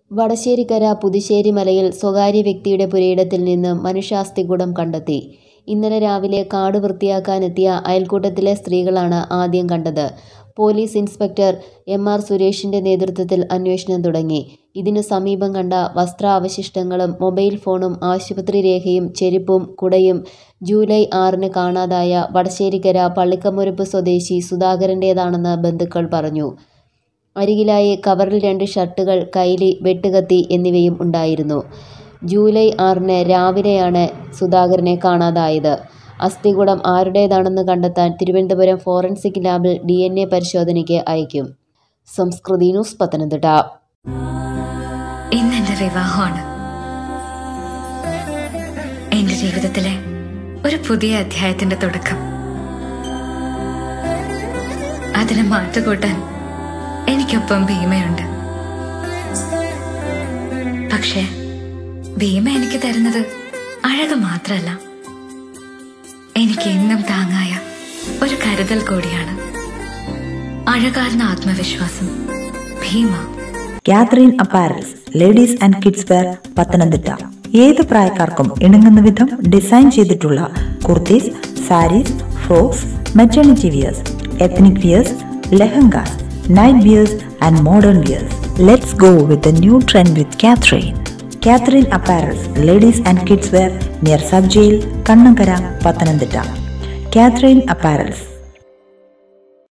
വടശ്ശേരിക്കര പുതുശ്ശേരി മലയിൽ സ്വകാര്യ വ്യക്തിയുടെ പുരയിടത്തിൽ നിന്ന് മനുഷ്യാസ്ഥികൂടം കണ്ടെത്തി. ഇന്നലെ രാവിലെ കാട് വൃത്തിയാക്കാനെത്തിയ അയൽക്കൂട്ടത്തിലെ സ്ത്രീകളാണ് ആദ്യം കണ്ടത്. Police inspector M R. സുരേഷിന്റെ നേതൃത്വത്തിൽ അന്വേഷണം തുടങ്ങി. ഇതിനു സമീപം കണ്ട വസ്ത്രാവശിഷ്ടങ്ങളും മൊബൈൽ ഫോണും ആശുപത്രി രേഖയും ചെരുപ്പും കുടയും ജൂലൈ 6-ന് കാണാതായ വടശ്ശേരിക്കര പള്ളിക്കമുരുപ്പ് സ്വദേശി സുധാകരന്റേതാണെന്ന് ബന്ധുക്കൾ പറഞ്ഞു. അരികിലായി കവറിൽ 2 ഷർട്ടുകൾ, കൈലി, വെട്ടുകത്തി എന്നിവയും ഉണ്ടായിരുന്നു. ജൂലൈ 6-ന് രാവിലെയാണ് സുധാകരനെ കാണാതായത്. അസ്ഥികൂടം ആരുടേതാണെന്ന് കണ്ടെത്താൻ തിരുവനന്തപുരം ഫോറൻസിക് ലാബിൽ DNA പരിശോധനയ്ക്ക് അയക്കും. സംസ്കൃതി ന്യൂസ്, പത്തനംതിട്ട. ഇന്നെന്റെ വിവാഹമാണ്. എന്റെ ജീവിതത്തിലെ ഒരു പുതിയ അധ്യായത്തിന്റെ തുടക്കം. അതിനെ മാറ്റുകൂട്ടാൻ എനിക്കൊപ്പം ഭീമയുണ്ട്. പക്ഷേ ഭീമ എനിക്ക് തരുന്നത് അഴക് മാത്രമല്ല, എനിക്ക് എന്നും താങ്ങായ ഒരു കരുതൽ കൂടിയാണ്. അഴകാർന്ന ആത്മവിശ്വാസം. Bhima. Catherine Apparels, ladies and kids wear, Pathanamthitta. ഏത് പ്രായക്കാർക്കും ഇണങ്ങുന്ന വിധം ഡിസൈൻ ചെയ്തിട്ടുള്ള kurtis, sarees, frocks, maternity wears, ethnic wears, lehengas, night wears and modern wears. Let's go with the new trend with Catherine. Catherine Apparels, ladies and kids wear, near Sub Jail, Kannangara, Pathanamthitta. Catherine Apparels.